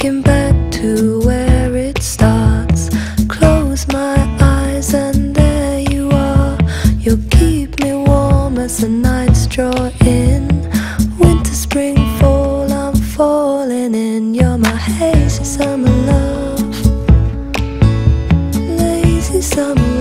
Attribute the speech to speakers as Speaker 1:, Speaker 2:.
Speaker 1: taken back to where it starts. Close my eyes and there you are. You'll keep me warm as the nights draw in. Winter, spring, fall, I'm falling in. You're my hazy summer love, lazy summer